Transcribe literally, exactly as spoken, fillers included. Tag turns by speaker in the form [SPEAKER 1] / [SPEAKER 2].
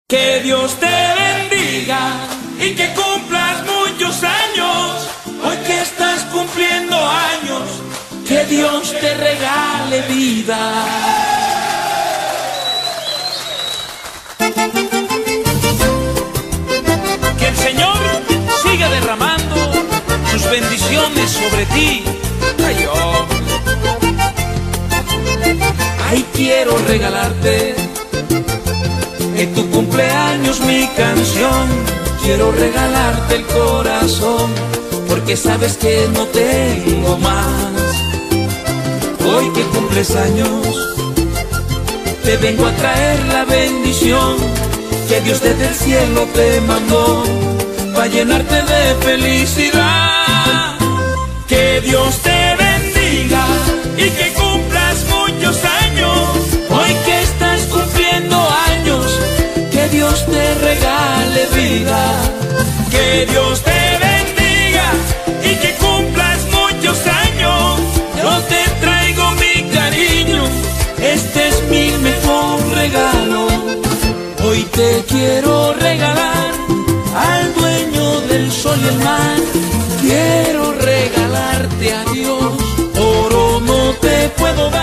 [SPEAKER 1] Que Dios te bendiga y que cumplas muchos años. Hoy que estás cumpliendo años, que Dios te regale vida. Que el Señor siga derramando sus bendiciones sobre ti. Ay, oh. Ay, quiero regalarte en tu cumpleaños mi canción. Quiero regalarte el corazón, porque sabes que no tengo más. Hoy que cumples años, te vengo a traer la bendición que Dios desde el cielo te mandó, para llenarte de felicidad. Que Dios te bendiga y que cumplas muchos años. Hoy que estás cumpliendo años, que Dios te regale vida. Que Dios te bendiga y que cumplas muchos años. Yo te traigo mi cariño, este es mi mejor regalo. Hoy te quiero regalar al dueño del sol y el mar. Quiero regalarte a Dios, oro no te puedo dar.